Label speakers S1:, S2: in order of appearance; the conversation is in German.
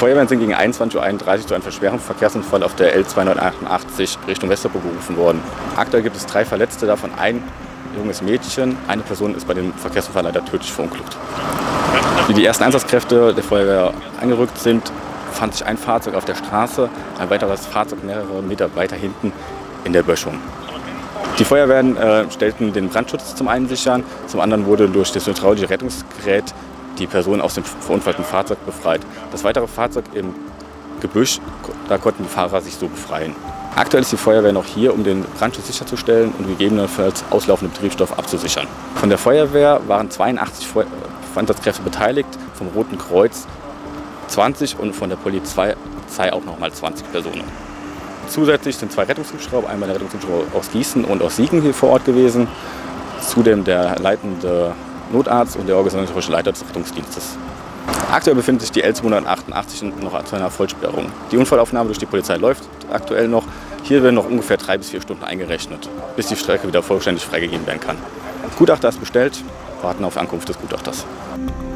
S1: Feuerwehren sind gegen 21:31 Uhr zu einem schweren Verkehrsunfall auf der L288 Richtung Westerburg gerufen worden. Aktuell gibt es 3 Verletzte, davon ein junges Mädchen. Eine Person ist bei dem Verkehrsunfall leider tödlich verunglückt. Wie die ersten Einsatzkräfte der Feuerwehr angerückt sind, fand sich ein Fahrzeug auf der Straße, ein weiteres Fahrzeug mehrere Meter weiter hinten in der Böschung. Die Feuerwehren stellten den Brandschutz zum einen sichern, zum anderen wurde durch das hydraulische Rettungsgerät die Person aus dem verunfallten Fahrzeug befreit. Das weitere Fahrzeug im Gebüsch, da konnten die Fahrer sich so befreien. Aktuell ist die Feuerwehr noch hier, um den Brandschutz sicherzustellen und gegebenenfalls auslaufenden Betriebsstoff abzusichern. Von der Feuerwehr waren 82 Einsatzkräfte beteiligt, vom Roten Kreuz 20 und von der Polizei auch nochmal 20 Personen. Zusätzlich sind 2 Rettungshubschrauber, einmal der Rettungshubschrauber aus Gießen und aus Siegen hier vor Ort gewesen, zudem der leitende Notarzt und der organisatorische Leiter des Rettungsdienstes. Aktuell befindet sich die L288 noch zu einer Vollsperrung. Die Unfallaufnahme durch die Polizei läuft aktuell noch. Hier werden noch ungefähr 3 bis 4 Stunden eingerechnet, bis die Strecke wieder vollständig freigegeben werden kann. Gutachter ist bestellt, warten auf Ankunft des Gutachters.